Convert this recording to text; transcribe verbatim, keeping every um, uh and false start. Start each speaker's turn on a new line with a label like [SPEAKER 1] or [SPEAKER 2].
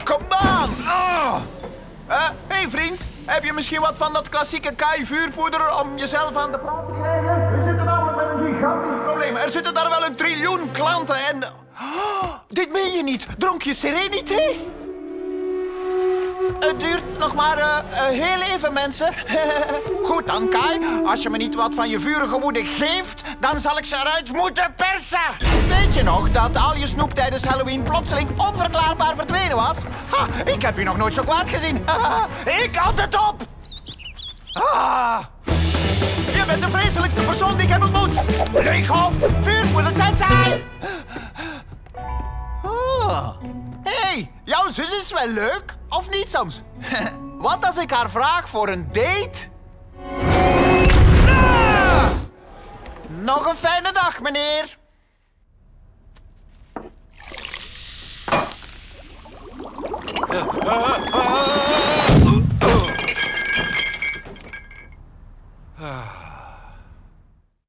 [SPEAKER 1] kom aan. Oh. Uh, hey vriend, heb je misschien wat van dat klassieke Kai-vuurpoeder om jezelf aan de praat te krijgen? We zitten namelijk met een gigantisch probleem. Er zitten daar wel een triljoen klanten en... Oh, dit meen je niet. Dronk je Serenité? Het duurt nog maar uh, uh, heel even, mensen. Goed dan, Kai. Als je me niet wat van je vurige woede geeft, dan zal ik ze eruit moeten persen. Weet je nog dat al je snoep tijdens Halloween plotseling onverklaarbaar verdwenen was? Ha, ik heb je nog nooit zo kwaad gezien. Ik houd het op. Ah. Je bent de vreselijkste persoon die ik heb ontmoet. Leeghoofd, vuurpoeder, sensei. Oh. Hé, hey, jouw zus is wel leuk, of niet soms? Wat als ik haar vraag voor een date? Ah! Nog een fijne dag, meneer. Ah.